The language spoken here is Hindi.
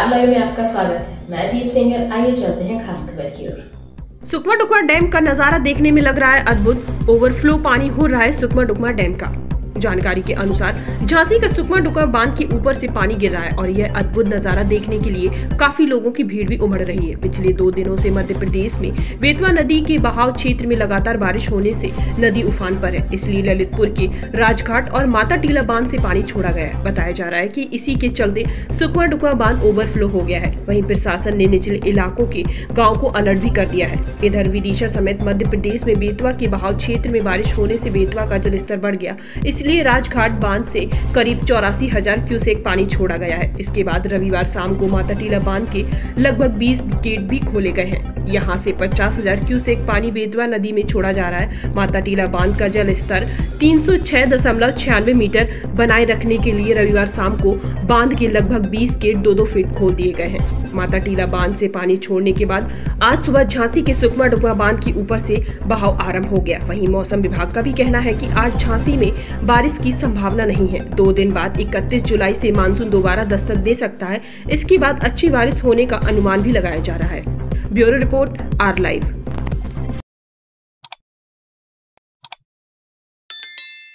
आर लाइव में आपका स्वागत है। मैं दीप सिंगर। आइए चलते हैं खास खबर की ओर। सुकमा डुकमा डैम का नजारा देखने में लग रहा है अद्भुत। ओवरफ्लो पानी हो रहा है सुकमा डुकमा डैम का। जानकारी के अनुसार झांसी का सुकमा डुकमा बांध के ऊपर से पानी गिर रहा है और यह अद्भुत नजारा देखने के लिए काफी लोगों की भीड़ भी उमड़ रही है। पिछले 2 दिनों से मध्य प्रदेश में बेतवा नदी के बहाव क्षेत्र में लगातार बारिश होने से नदी उफान पर है, इसलिए ललितपुर के राजघाट और माता टीला बांध से पानी छोड़ा गया है। बताया जा रहा है कि इसी के चलते सुकमा डुकमा बांध ओवरफ्लो हो गया है। वहीं प्रशासन ने निचले इलाकों के गाँव को अलर्ट भी कर दिया है। इधर विदिशा समेत मध्य प्रदेश में बेतवा के बहाव क्षेत्र में बारिश होने से बेतवा का जलस्तर बढ़ गया, इसलिए राजघाट बांध से करीब 84,000 क्यूसेक पानी छोड़ा गया है। इसके बाद रविवार शाम को माता टीला बांध के लगभग 20 गेट भी खोले गए हैं। यहां से 50,000 क्यूसेक पानी बेतवा नदी में छोड़ा जा रहा है। माता टीला बांध का जल स्तर 306.96 मीटर बनाए रखने के लिए रविवार शाम को बांध के लगभग 20 गेट 2-2 फीट खोल दिए गए हैं। माता टीला बांध से पानी छोड़ने के बाद आज सुबह झांसी के सुकमा डुकमा बांध के ऊपर से बहाव आरंभ हो गया। वहीं मौसम विभाग का भी कहना है कि आज झांसी में बारिश की संभावना नहीं है। 2 दिन बाद 31 जुलाई से मानसून दोबारा दस्तक दे सकता है। इसके बाद अच्छी बारिश होने का अनुमान भी लगाया जा रहा है। Bureau report, R live.